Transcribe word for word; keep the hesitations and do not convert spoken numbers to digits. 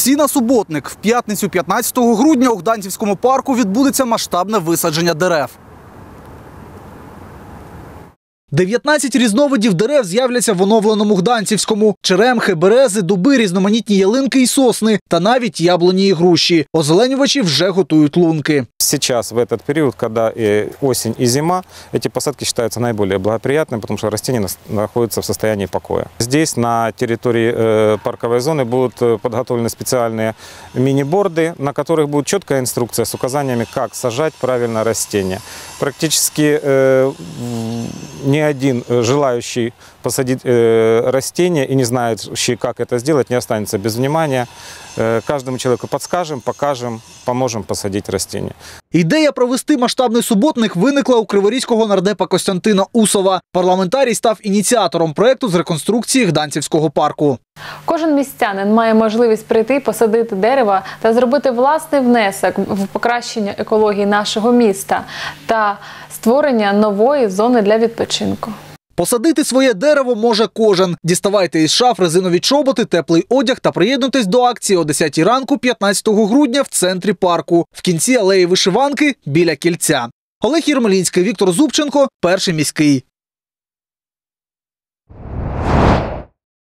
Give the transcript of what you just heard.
Всі на суботник. В п'ятницю п'ятнадцятого грудня у Гданцівському парку відбудеться масштабне висадження дерев. дев'ятнадцять різновидів дерев з'являться в оновленому Гданцівському. Черемхи, берези, дуби, різноманітні ялинки і сосни, та навіть яблуні і груші. Озеленювачі вже готують лунки. Сейчас, в этот период, когда и осень и зима, эти посадки считаются наиболее благоприятными, потому что растения находятся в состоянии покоя. Здесь, на территории э, парковой зоны, будут подготовлены специальные мини-борды, на которых будет четкая инструкция с указаниями, как сажать правильно растения. Практически э, ни один желающий посадить э, растение и не знающий, как это сделать, не останется без внимания. Э, каждому человеку подскажем, покажем, поможем посадить растения. Ідея провести масштабний суботник виникла у криворізького нардепа Костянтина Усова. Парламентарій став ініціатором проєкту з реконструкції Гданцівського парку. Кожен містянин має можливість прийти, посадити дерева та зробити власний внесок в покращення екології нашого міста та створення нової зони для відпочинку. Посадити своє дерево може кожен. Діставайте із шаф резинові чоботи, теплий одяг та приєднуйтесь до акції о десятій ранку п'ятнадцятого грудня в центрі парку, в кінці алеї Вишиванки біля кільця. Олег Єрмолінський, Віктор Зубченко, Перший міський.